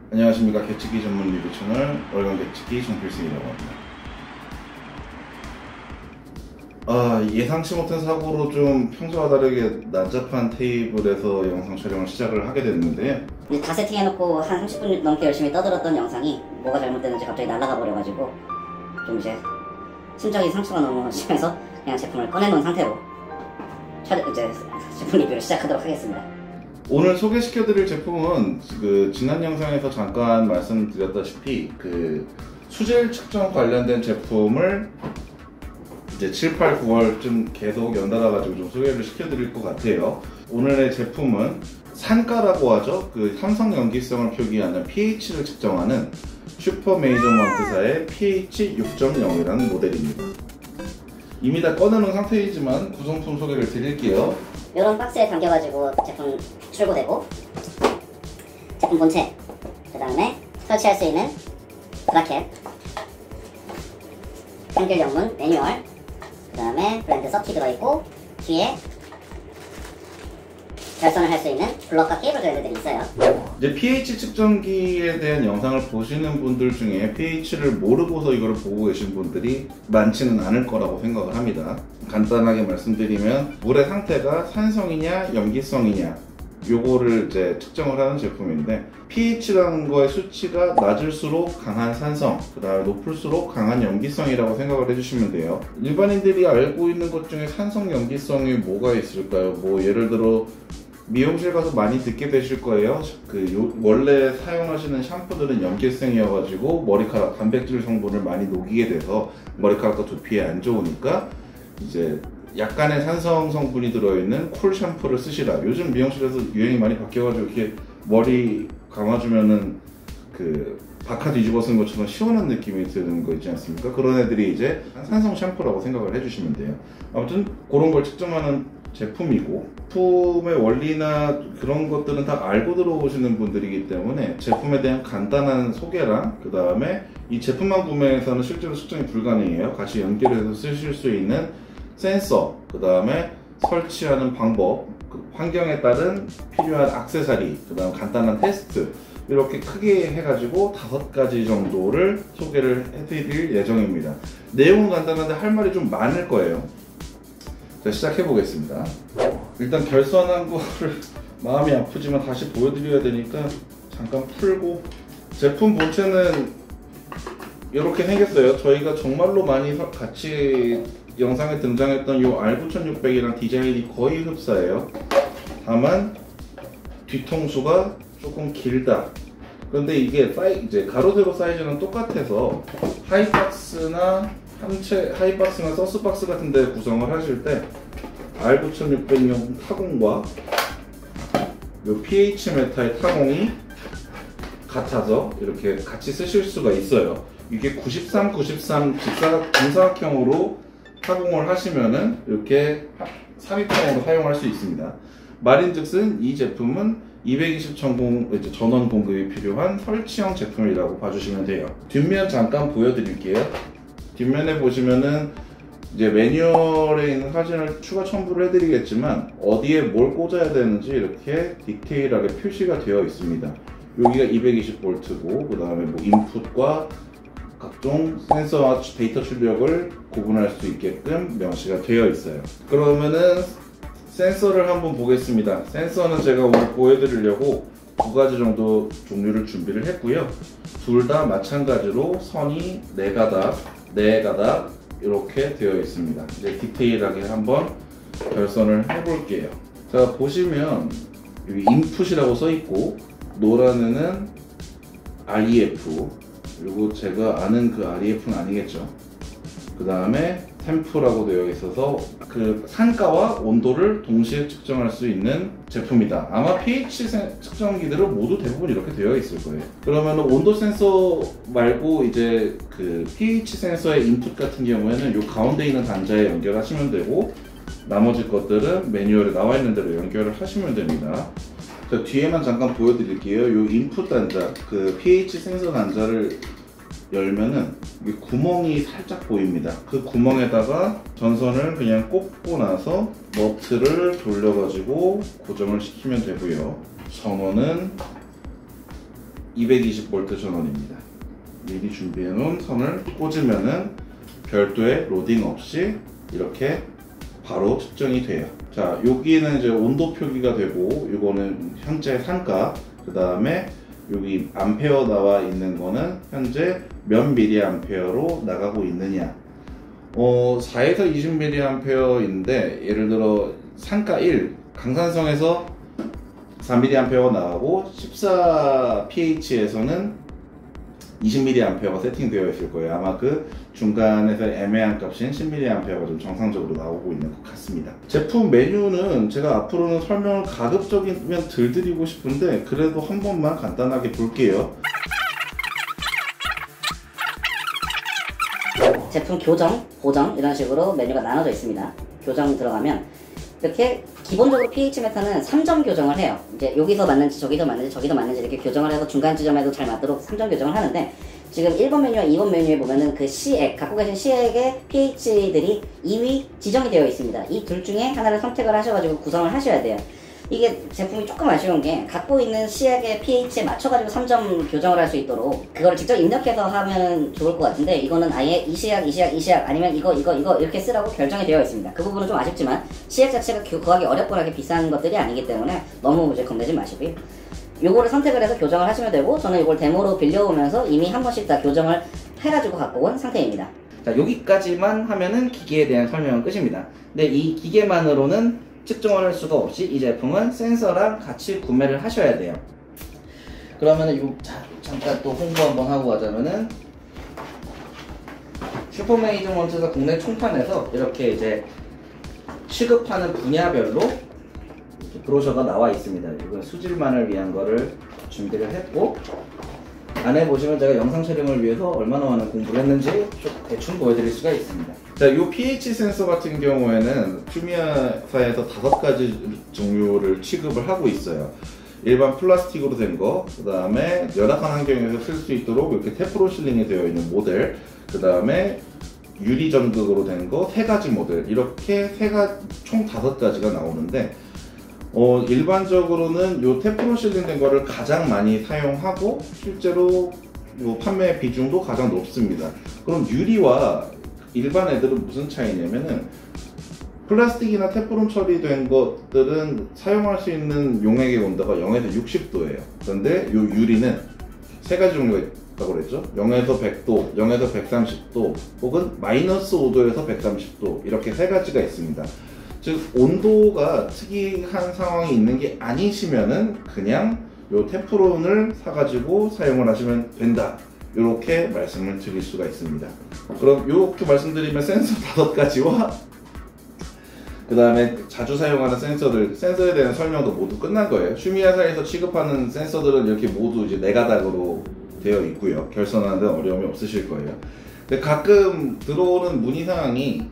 안녕하십니까. 개치기 전문 리뷰 채널 월간 개치기 정필승이라고 합니다. 예상치 못한 사고로 좀 평소와 다르게 난잡한 테이블에서 영상 촬영을 시작을 하게 됐는데요. 다 세팅해놓고 한 30분 넘게 열심히 떠들었던 영상이 뭐가 잘못됐는지 갑자기 날아가 버려가지고 좀 이제 심적인 상처가 너무 심해서 그냥 제품을 꺼내놓은 상태로 이제 제품 리뷰를 시작하도록 하겠습니다. 오늘 소개시켜드릴 제품은 지난 영상에서 잠깐 말씀드렸다시피 수질 측정 관련된 제품을 이제 7, 8, 9월쯤 계속 연달아가지고 좀 소개를 시켜드릴 것 같아요. 오늘의 제품은 산가라고 하죠. 삼성 연기성을 표기하는 pH를 측정하는 슈퍼 메이저먼트사의 pH 6.0이라는 모델입니다. 이미 다 꺼내놓은 상태이지만 구성품 소개를 드릴게요. 이런 박스에 담겨가지고 제품 출고되고, 제품 본체, 그 다음에 설치할 수 있는 브라켓, 한글 영문 매뉴얼, 그 다음에 브랜드 서키 들어있고, 뒤에 결선을 할 수 있는 블럭과 케이블 그랜드들이 있어요. 이제 pH 측정기에 대한 영상을 보시는 분들 중에 pH를 모르고서 이걸 보고 계신 분들이 많지는 않을 거라고 생각을 합니다. 간단하게 말씀드리면 물의 상태가 산성이냐 염기성이냐 요거를 이제 측정을 하는 제품인데, pH라는 거의 수치가 낮을수록 강한 산성, 그 다음에 높을수록 강한 염기성이라고 생각을 해주시면 돼요. 일반인들이 알고 있는 것 중에 산성 염기성이 뭐가 있을까요? 뭐 예를 들어 미용실 가서 많이 듣게 되실 거예요. 원래 사용하시는 샴푸들은 염기성이어가지고 머리카락 단백질 성분을 많이 녹이게 돼서 머리카락과 두피에 안 좋으니까 이제 약간의 산성 성분이 들어있는 쿨 샴푸를 쓰시라. 요즘 미용실에서 유행이 많이 바뀌어가지고 이렇게 머리 감아주면은 바카 뒤집어 쓴 것처럼 시원한 느낌이 드는 거 있지 않습니까? 그런 애들이 이제 산성 샴푸라고 생각을 해주시면 돼요. 아무튼 그런 걸 측정하는 제품이고, 제품의 원리나 그런 것들은 다 알고 들어오시는 분들이기 때문에 제품에 대한 간단한 소개랑 그 다음에 이 제품만 구매해서는 실제로 측정이 불가능해요. 같이 연결해서 쓰실 수 있는 센서, 그 다음에 설치하는 방법, 환경에 따른 필요한 액세서리, 그 다음 간단한 테스트, 이렇게 크게 해가지고 5가지 정도를 소개를 해드릴 예정입니다. 내용은 간단한데 할 말이 좀 많을 거예요. 자, 시작해보겠습니다. 일단 결선한 거를 마음이 아프지만 다시 보여드려야 되니까 잠깐 풀고, 제품 본체는 이렇게 생겼어요. 저희가 정말로 많이 같이 영상에 등장했던 이 R9600이랑 디자인이 거의 흡사해요. 다만 뒤통수가 조금 길다. 그런데 이게 이제 가로 세로 사이즈는 똑같아서 하이박스나 서스박스 같은 데 구성을 하실 때 R9600용 타공과 요 pH 메타의 타공이 같아서 이렇게 같이 쓰실 수가 있어요. 이게 93, 93 정사각형으로 타공을 하시면은 이렇게 삽입형으로 사용할 수 있습니다. 말인즉슨 이 제품은 220 전원 공급이 필요한 설치형 제품이라고 봐주시면 돼요. 뒷면 잠깐 보여드릴게요. 뒷면에 보시면은 이제 매뉴얼에 있는 사진을 추가 첨부를 해드리겠지만 어디에 뭘 꽂아야 되는지 이렇게 디테일하게 표시가 되어 있습니다. 여기가 220V고 그 다음에 뭐 인풋과 각종 센서와 데이터 출력을 구분할 수 있게끔 명시가 되어 있어요. 그러면은 센서를 한번 보겠습니다. 센서는 제가 오늘 보여드리려고 2가지 정도 종류를 준비를 했고요. 둘 다 마찬가지로 선이 4가닥 이렇게 되어 있습니다. 이제 디테일하게 한번 결선을 해볼게요. 자, 보시면 여기 인풋이라고 써 있고, 노란 애는 REF, 그리고 제가 아는 REF는 아니겠죠. 그 다음에 템프라고 되어 있어서 산가와 온도를 동시에 측정할 수 있는 제품이다. 아마 pH 측정기들은 모두 대부분 이렇게 되어 있을 거예요. 그러면 온도 센서 말고 이제 pH 센서의 인풋 같은 경우에는 이 가운데 있는 단자에 연결하시면 되고, 나머지 것들은 매뉴얼에 나와 있는 대로 연결을 하시면 됩니다. 자, 뒤에만 잠깐 보여드릴게요. 이 인풋 단자, pH 센서 단자를 열면은 구멍이 살짝 보입니다. 그 구멍에다가 전선을 그냥 꽂고 나서 너트를 돌려가지고 고정을 시키면 되고요. 전원은 220V 전원입니다. 미리 준비해 놓은 선을 꽂으면은 별도의 로딩 없이 이렇게 바로 측정이 돼요. 자, 여기는 이제 온도 표기가 되고, 이거는 현재 상가, 그 다음에 여기 암페어 나와 있는 거는 현재 몇 미리암페어로 나가고 있느냐. 4에서 20mA인데 예를 들어 상가 1 강산성에서 4mA가 나가고 14pH에서는 20mA가 세팅되어 있을 거예요. 아마 그 중간에서 애매한 값인 10mA가 좀 정상적으로 나오고 있는 것 같습니다. 제품 메뉴는 제가 앞으로는 설명을 가급적이면 덜 드리고 싶은데 그래도 한 번만 간단하게 볼게요. 제품 교정, 보정 이런 식으로 메뉴가 나눠져 있습니다. 교정 들어가면 이렇게 기본적으로 pH메터는 3점 교정을 해요. 이제 여기서 맞는지 저기서 맞는지 저기서 맞는지 이렇게 교정을 해서 중간 지점에도 잘 맞도록 3점 교정을 하는데, 지금 1번 메뉴와 2번 메뉴에 보면은 그 시액, 갖고 계신 시액의 pH들이 이미 지정이 되어 있습니다. 이 둘 중에 하나를 선택을 하셔가지고 구성을 하셔야 돼요. 이게 제품이 조금 아쉬운 게 갖고 있는 시액의 pH에 맞춰가지고 3점 교정을 할 수 있도록 그거를 직접 입력해서 하면 좋을 것 같은데, 이거는 아예 이 시약 아니면 이거 이렇게 쓰라고 결정이 되어 있습니다. 그 부분은 좀 아쉽지만 시액 자체가 구하기 어렵거나 비싼 것들이 아니기 때문에 너무 이제 겁내지 마시고요. 요거를 선택을 해서 교정을 하시면 되고, 저는 이걸 데모로 빌려오면서 이미 한 번씩 다 교정을 해가지고 갖고 온 상태입니다. 자, 여기까지만 하면은 기계에 대한 설명은 끝입니다. 근데 이 기계만으로는 측정을 할 수가 없이 이 제품은 센서랑 같이 구매를 하셔야 돼요. 그러면은 잠깐 또 홍보 한번 하고 가자면은, 슈퍼메이저먼트에서 국내 총판에서 이렇게 이제 취급하는 분야별로 브로셔가 나와 있습니다. 이건 수질만을 위한 거를 준비를 했고, 안에 보시면 제가 영상 촬영을 위해서 얼마나 많은 공부를 했는지 좀 대충 보여드릴 수가 있습니다. 자, 이 pH 센서 같은 경우에는 퓨미아사에서 5가지 종류를 취급을 하고 있어요. 일반 플라스틱으로 된 거, 그 다음에 열악한 환경에서 쓸 수 있도록 이렇게 테프로실링이 되어 있는 모델, 그 다음에 유리 전극으로 된 거 3가지 모델, 이렇게 총 5가지가 나오는데, 일반적으로는 요 테프로실링 된 거를 가장 많이 사용하고 실제로 요 판매 비중도 가장 높습니다. 그럼 유리와 일반 애들은 무슨 차이냐면은, 플라스틱이나 테프론 처리된 것들은 사용할 수 있는 용액의 온도가 0에서 60도예요. 그런데 요 유리는 3가지 종류가 있다고 그랬죠. 0에서 100도, 0에서 130도, 혹은 마이너스 5도에서 130도, 이렇게 3가지가 있습니다. 즉 온도가 특이한 상황이 있는 게 아니시면은 그냥 요 테프론을 사가지고 사용을 하시면 된다, 이렇게 말씀을 드릴 수가 있습니다. 그럼 이렇게 말씀드리면 센서 5가지와 그 다음에 자주 사용하는 센서에 대한 설명도 모두 끝난 거예요. 슈미야사에서 취급하는 센서들은 이렇게 모두 이제 4가닥으로 되어 있고요. 결선하는 데 어려움이 없으실 거예요. 근데 가끔 들어오는 문의사항이,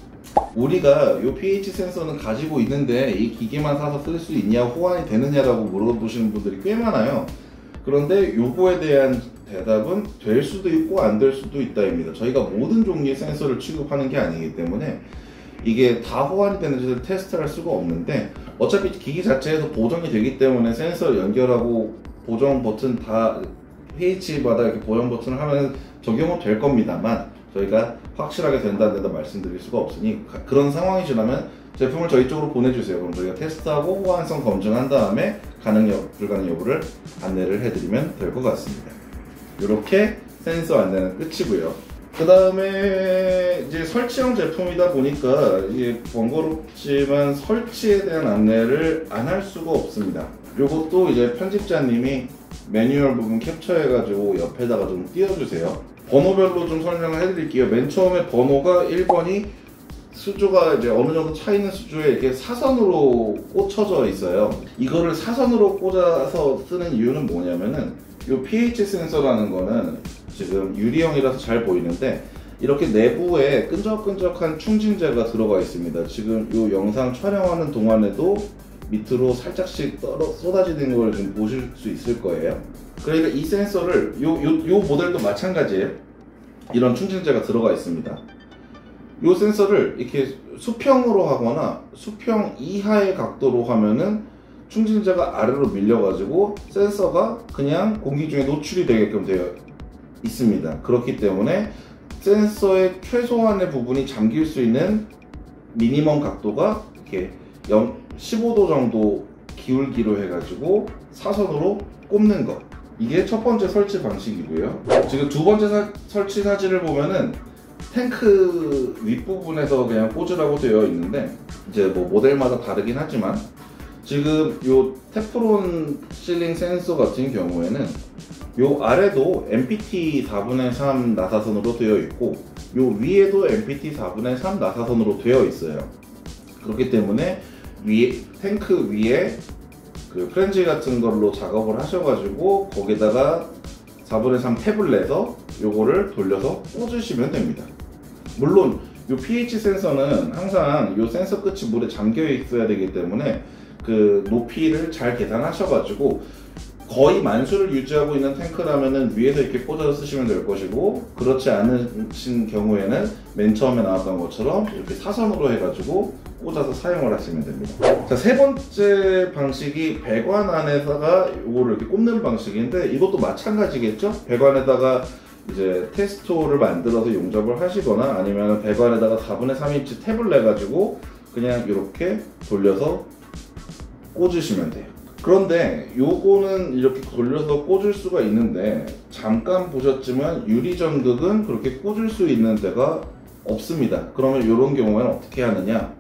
우리가 이 pH 센서는 가지고 있는데 이 기계만 사서 쓸 수 있냐, 호환이 되느냐라고 물어보시는 분들이 꽤 많아요. 그런데 요거에 대한 대답은 될 수도 있고 안 될 수도 있다입니다. 저희가 모든 종류의 센서를 취급하는 게 아니기 때문에 이게 다 호환이 되는지를 테스트할 수가 없는데, 어차피 기기 자체에서 보정이 되기 때문에 센서 연결하고 보정 버튼 다 pH마다 이렇게 보정 버튼을 하면 적용은 될 겁니다만, 저희가 확실하게 된다 안 된다 말씀드릴 수가 없으니, 그런 상황이시라면 제품을 저희 쪽으로 보내주세요. 그럼 저희가 테스트하고 호환성 검증한 다음에 가능 불가능 여부를 안내를 해드리면 될 것 같습니다. 이렇게 센서 안내는 끝이고요. 그 다음에 이제 설치형 제품이다 보니까 이게 번거롭지만 설치에 대한 안내를 안 할 수가 없습니다. 이것도 이제 편집자님이 매뉴얼 부분 캡처해가지고 옆에다가 좀 띄워주세요. 번호별로 좀 설명을 해드릴게요. 맨 처음에 번호가 1번이 수조가 이제 어느 정도 차 있는 수조에 이렇게 사선으로 꽂혀져 있어요. 이거를 사선으로 꽂아서 쓰는 이유는 뭐냐면은, 이 pH 센서라는 거는 지금 유리형이라서 잘 보이는데 이렇게 내부에 끈적끈적한 충진제가 들어가 있습니다. 지금 이 영상 촬영하는 동안에도 밑으로 살짝씩 쏟아지는 걸 좀 보실 수 있을 거예요. 그러니까 이 센서를 요 모델도 마찬가지예요. 이런 충진제가 들어가 있습니다. 이 센서를 이렇게 수평으로 하거나 수평 이하의 각도로 하면은 충진자가 아래로 밀려가지고 센서가 그냥 공기 중에 노출이 되게끔 되어 있습니다. 그렇기 때문에 센서의 최소한의 부분이 잠길 수 있는 미니멈 각도가 이렇게 15도 정도 기울기로 해가지고 사선으로 꼽는 것, 이게 첫 번째 설치 방식이고요. 지금 두 번째 설치 사진을 보면은 탱크 윗부분에서 그냥 꽂으라고 되어 있는데, 이제 뭐 모델마다 다르긴 하지만 지금 요 테프론 실링 센서 같은 경우에는 요 아래도 MPT 4분의 3 나사선으로 되어 있고 요 위에도 MPT 4분의 3 나사선으로 되어 있어요. 그렇기 때문에 탱크 위에 그 프렌지 같은 걸로 작업을 하셔가지고 거기다가 4분의 3 탭을 내서 요거를 돌려서 꽂으시면 됩니다. 물론 요 pH 센서는 항상 요 센서 끝이 물에 잠겨 있어야 되기 때문에 그 높이를 잘 계산하셔가지고 거의 만수를 유지하고 있는 탱크라면은 위에서 이렇게 꽂아서 쓰시면 될 것이고, 그렇지 않으신 경우에는 맨 처음에 나왔던 것처럼 이렇게 사선으로 해가지고 꽂아서 사용을 하시면 됩니다. 자, 세 번째 방식이 배관 안에다가 요거를 이렇게 꼽는 방식인데, 이것도 마찬가지겠죠? 배관에다가 이제 테스토를 만들어서 용접을 하시거나 아니면 배관에다가 4분의 3인치 탭을 내가지고 그냥 이렇게 돌려서 꽂으시면 돼요. 그런데 요거는 이렇게 돌려서 꽂을 수가 있는데, 잠깐 보셨지만 유리전극은 그렇게 꽂을 수 있는 데가 없습니다. 그러면 이런 경우에는 어떻게 하느냐,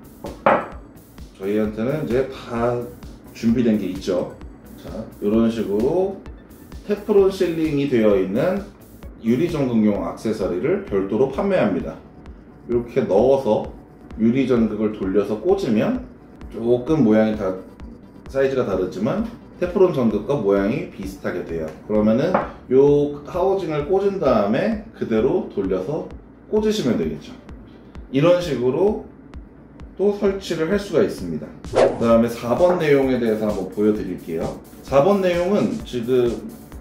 저희한테는 이제 다 준비된 게 있죠. 자, 이런 식으로 테프론 실링이 되어 있는 유리전극용 액세서리를 별도로 판매합니다. 이렇게 넣어서 유리전극을 돌려서 꽂으면 조금 모양이 사이즈가 다르지만 테프론 전극과 모양이 비슷하게 돼요. 그러면은 요 하우징을 꽂은 다음에 그대로 돌려서 꽂으시면 되겠죠. 이런 식으로 또 설치를 할 수가 있습니다. 그 다음에 4번 내용에 대해서 한번 보여드릴게요. 4번 내용은 지금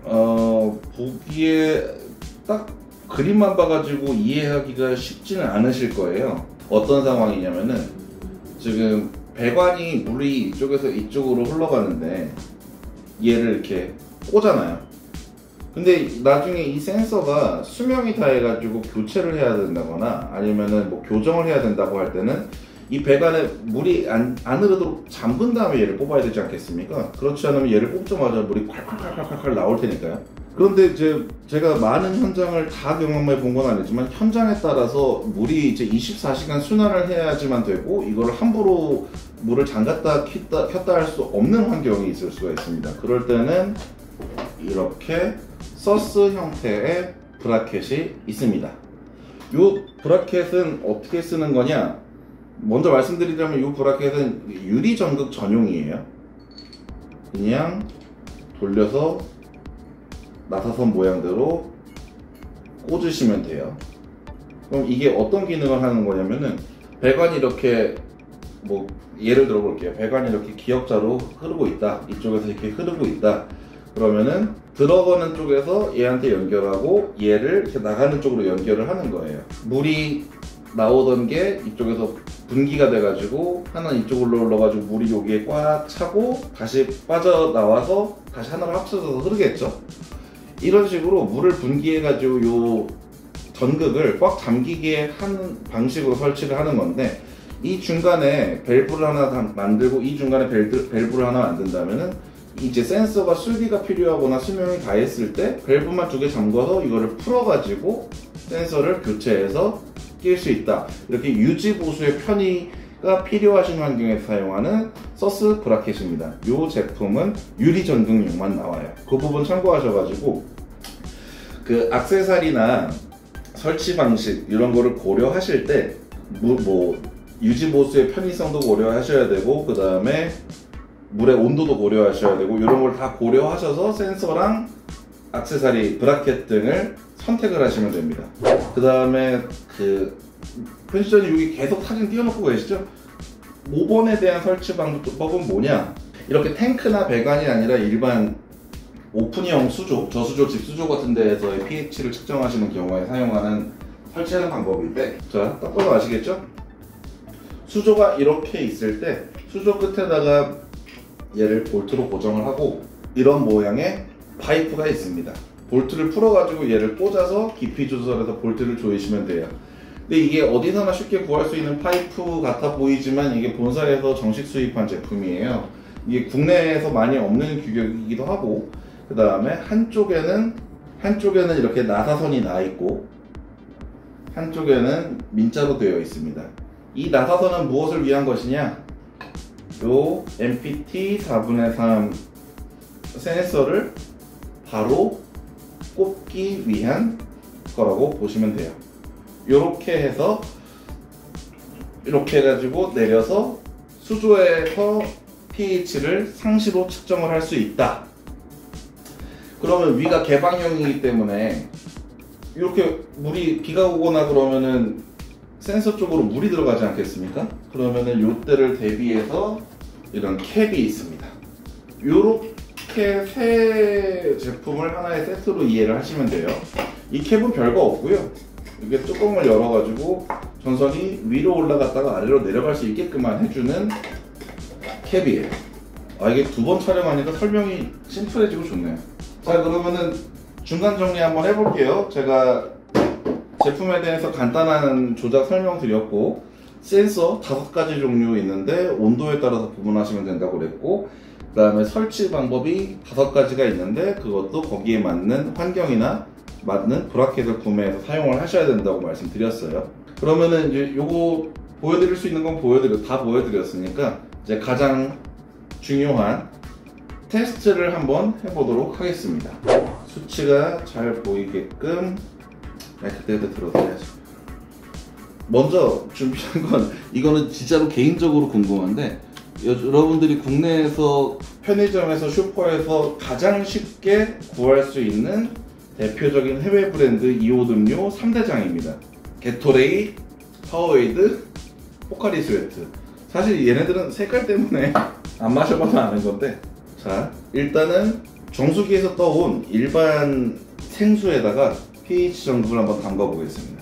보기에 딱 그림만 봐가지고 이해하기가 쉽지는 않으실 거예요. 어떤 상황이냐면은 지금 배관이 물이 이쪽에서 이쪽으로 흘러가는데 얘를 이렇게 꽂잖아요. 근데 나중에 이 센서가 수명이 다 해가지고 교체를 해야 된다거나 아니면은 뭐 교정을 해야 된다고 할 때는 이 배관에 물이 안 흐르도록 잠근 다음에 얘를 뽑아야 되지 않겠습니까? 그렇지 않으면 얘를 뽑자마자 물이 콸콸콸콸콸 나올 테니까요. 그런데 이제 제가 많은 현장을 다 경험해 본 건 아니지만 현장에 따라서 물이 이제 24시간 순환을 해야지만 되고, 이걸 함부로 물을 잠갔다 켰다 할 수 없는 환경이 있을 수가 있습니다. 그럴 때는 이렇게 서스 형태의 브라켓이 있습니다. 이 브라켓은 어떻게 쓰는 거냐, 먼저 말씀드리자면 이 브라켓은 유리 전극 전용이에요. 그냥 돌려서 나사선 모양대로 꽂으시면 돼요. 그럼 이게 어떤 기능을 하는 거냐면은, 배관이 이렇게 뭐 예를 들어 볼게요. 배관이 이렇게 기역자로 흐르고 있다, 이쪽에서 이렇게 흐르고 있다, 그러면은 들어가는 쪽에서 얘한테 연결하고 얘를 이렇게 나가는 쪽으로 연결을 하는 거예요. 물이 나오던 게 이쪽에서 분기가 돼가지고 하나는 이쪽으로 올라가지고 물이 여기에 꽉 차고 다시 빠져나와서 다시 하나로 합쳐져서 흐르겠죠. 이런 식으로 물을 분기해가지고 요 전극을 꽉 잠기게 하는 방식으로 설치를 하는 건데, 이 중간에 밸브를 하나 만들고 이 중간에 밸브를 하나 만든다면은 이제 센서가 수리가 필요하거나 수명이 다 했을 때 밸브만 2개 잠궈서 이거를 풀어가지고 센서를 교체해서 낄 수 있다. 이렇게 유지 보수의 편의가 필요하신 환경에서 사용하는 서스 브라켓입니다. 이 제품은 유리 전극용만 나와요. 그 부분 참고하셔가지고 그 액세서리나 설치 방식 이런 거를 고려하실 때 뭐 유지 보수의 편의성도 고려하셔야 되고, 그 다음에 물의 온도도 고려하셔야 되고, 이런 걸 다 고려하셔서 센서랑 액세서리 브라켓 등을 선택을 하시면 됩니다. 그 다음에 그 편집자님 여기 계속 사진 띄워놓고 계시죠? 5번에 대한 설치 방법은 뭐냐, 이렇게 탱크나 배관이 아니라 일반 오픈형 수조, 저수조, 집수조 같은 데에서의 pH를 측정하시는 경우에 사용하는 설치하는 방법인데, 자, 딱 봐도 아시겠죠? 수조가 이렇게 있을 때 수조 끝에다가 얘를 볼트로 고정을 하고 이런 모양의 파이프가 있습니다. 볼트를 풀어가지고 얘를 꽂아서 깊이 조절해서 볼트를 조이시면 돼요. 근데 이게 어디서나 쉽게 구할 수 있는 파이프 같아 보이지만 이게 본사에서 정식 수입한 제품이에요. 이게 국내에서 많이 없는 규격이기도 하고, 그 다음에 한쪽에는 이렇게 나사선이 나 있고 한쪽에는 민자로 되어 있습니다. 이 나사선은 무엇을 위한 것이냐? 요 MPT 4분의 3 센서를 바로 꼽기 위한 거라고 보시면 돼요. 요렇게 해서 이렇게 해가지고 내려서 수조에서 pH를 상시로 측정을 할 수 있다. 그러면 위가 개방형이기 때문에 이렇게 비가 오거나 그러면은 센서 쪽으로 물이 들어가지 않겠습니까? 그러면은 요때를 대비해서 이런 캡이 있습니다. 요렇게 세 제품을 하나의 세트로 이해를 하시면 돼요. 이 캡은 별거 없고요. 이게 뚜껑을 열어가지고 전선이 위로 올라갔다가 아래로 내려갈 수 있게끔만 해주는 캡이에요. 이게 두 번 촬영하니까 설명이 심플해지고 좋네요. 자, 그러면은 중간 정리 한번 해볼게요. 제가 제품에 대해서 간단한 조작 설명 드렸고, 센서 5가지 종류 있는데 온도에 따라서 구분하시면 된다고 그랬고, 그 다음에 설치 방법이 5가지가 있는데 그것도 거기에 맞는 환경이나 맞는 브라켓을 구매해서 사용을 하셔야 된다고 말씀드렸어요. 그러면은 이제 요거 보여드릴 수 있는 건 다 보여드렸으니까 이제 가장 중요한 테스트를 한번 해보도록 하겠습니다. 수치가 잘 보이게끔 그때그때 들어둬야죠. 먼저 준비한 건, 이거는 진짜로 개인적으로 궁금한데, 여러분들이 국내에서 편의점에서 슈퍼에서 가장 쉽게 구할 수 있는 대표적인 해외 브랜드 이온음료 3대장입니다. 게토레이, 파워에이드, 포카리 스웨트. 사실 얘네들은 색깔 때문에 안 마셔봐서 아는 건데, 자, 일단은 정수기에서 떠온 일반 생수에다가 pH 정도를 한번 담가 보겠습니다.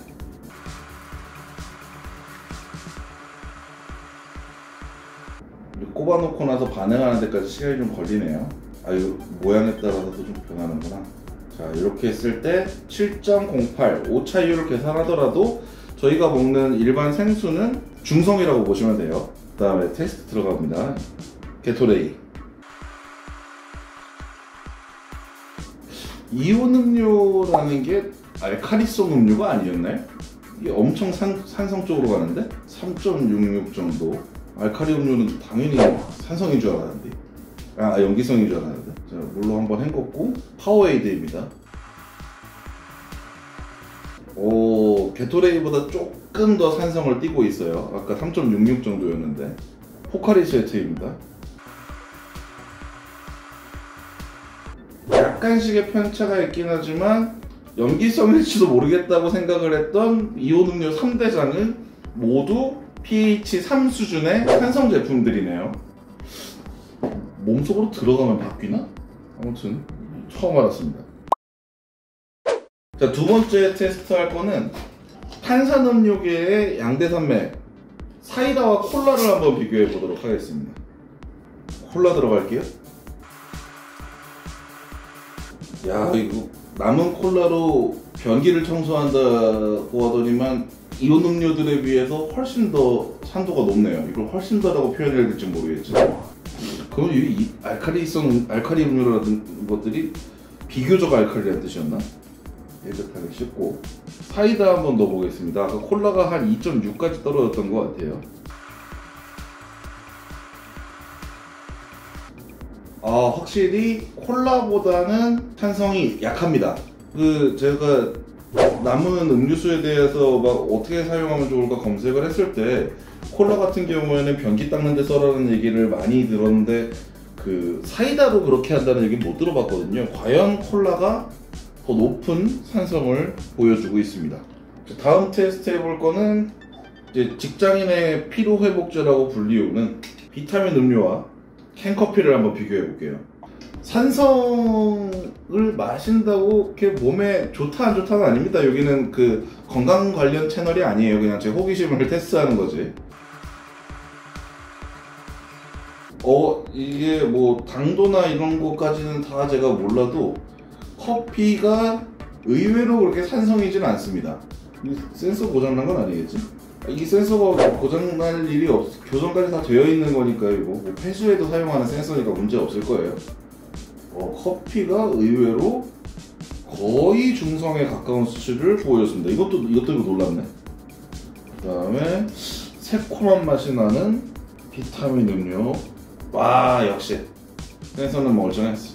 꼽아놓고 나서 반응하는 데까지 시간이 좀 걸리네요. 이거 모양에 따라서도 좀 변하는구나. 자, 이렇게 했을 때 7.08 오차율을 계산하더라도 저희가 먹는 일반 생수는 중성이라고 보시면 돼요. 그 다음에 테스트 들어갑니다. 게토레이. 이온 음료라는 게 알카리성 음료가 아니었나요? 이게 엄청 산성 쪽으로 가는데 3.66 정도. 알카리 음료는 당연히 산성인 줄 알았는데, 염기성인 줄 알았는데. 자, 물로 한번 헹궜고 파워에이드입니다. 게토레이보다 조금 더 산성을 띠고 있어요. 아까 3.66 정도였는데. 포카리 스웨트입니다. 약간씩의 편차가 있긴 하지만 염기성일지도 모르겠다고 생각을 했던 이온 음료 3대장은 모두 pH 3 수준의 산성 제품들이네요. 몸속으로 들어가면 바뀌나? 아무튼 처음 알았습니다. 자, 두 번째 테스트 할 거는 탄산음료계의 양대산맥 사이다와 콜라를 한번 비교해 보도록 하겠습니다. 콜라 들어갈게요. 야, 이거 남은 콜라로 변기를 청소한다고 하더니만 이온 음료들에 비해서 훨씬 더 산도가 높네요. 이걸 훨씬 더라고 표현해야 될지 모르겠지만, 그럼 이 알카리 음료라는 것들이 비교적 알칼리한 뜻이었나? 깨끗하게 씻고 사이다 한번 넣어보겠습니다. 아까 콜라가 한 2.6까지 떨어졌던 것 같아요. 확실히 콜라보다는 탄성이 약합니다. 제가 남은 음료수에 대해서 막 어떻게 사용하면 좋을까 검색을 했을 때 콜라 같은 경우에는 변기 닦는 데 써라는 얘기를 많이 들었는데 사이다로 그렇게 한다는 얘기는 못 들어봤거든요. 과연 콜라가 더 높은 산성을 보여주고 있습니다. 다음 테스트 해볼 거는 이제 직장인의 피로회복제라고 불리우는 비타민 음료와 캔커피를 한번 비교해 볼게요. 산성을 마신다고 이렇게 몸에 좋다 안 좋다는 아닙니다. 여기는 건강 관련 채널이 아니에요. 그냥 제 호기심을 테스트하는 거지. 이게 뭐 당도나 이런 것까지는 다 제가 몰라도 커피가 의외로 그렇게 산성이진 않습니다. 이 센서 고장난 건 아니겠지? 이 센서가 고장날 일이 교정까지 다 되어 있는 거니까 이거 뭐 폐수에도 사용하는 센서니까 문제 없을 거예요. 커피가 의외로 거의 중성에 가까운 수치를 보여줬습니다. 이것도 놀랍네. 그 다음에 새콤한 맛이 나는 비타민 음료. 와, 역시 센서는 멀쩡했어.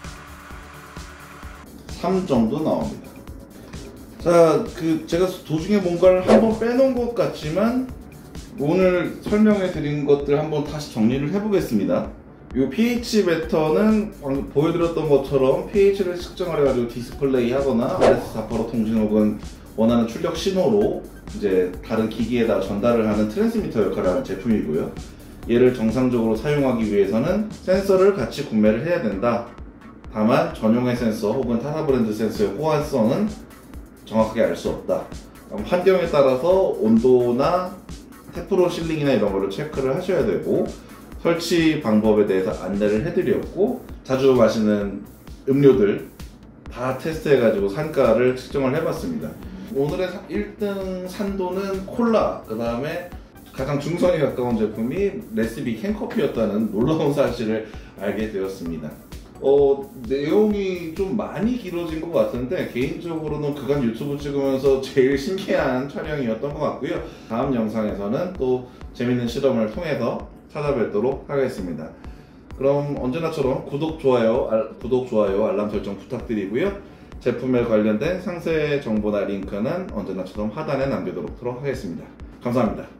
3 정도 나옵니다. 자, 제가 도중에 뭔가를 한번 빼놓은 것 같지만 오늘 설명해 드린 것들 한번 다시 정리를 해보겠습니다. 이 pH 배터는 방금 보여드렸던 것처럼 pH를 측정을 해가지고 디스플레이 하거나 RS485 통신 혹은 원하는 출력 신호로 이제 다른 기기에다 전달을 하는 트랜스미터 역할을 하는 제품이고요. 얘를 정상적으로 사용하기 위해서는 센서를 같이 구매를 해야 된다. 다만 전용의 센서 혹은 타사 브랜드 센서의 호환성은 정확하게 알 수 없다. 환경에 따라서 온도나 테프론 실링이나 이런 거를 체크를 하셔야 되고, 설치 방법에 대해서 안내를 해드렸고, 자주 마시는 음료들 다 테스트해가지고 산가를 측정을 해봤습니다. 오늘의 1등 산도는 콜라, 그 다음에 가장 중성에 가까운 제품이 레시피 캔커피였다는 놀라운 사실을 알게 되었습니다. 내용이 좀 많이 길어진 것 같은데 개인적으로는 그간 유튜브 찍으면서 제일 신기한 촬영이었던 것 같고요. 다음 영상에서는 또 재밌는 실험을 통해서 찾아뵙도록 하겠습니다. 그럼 언제나처럼 구독, 좋아요, 알람 설정 부탁드리고요. 제품에 관련된 상세 정보나 링크는 언제나처럼 하단에 남겨두도록 하겠습니다. 감사합니다.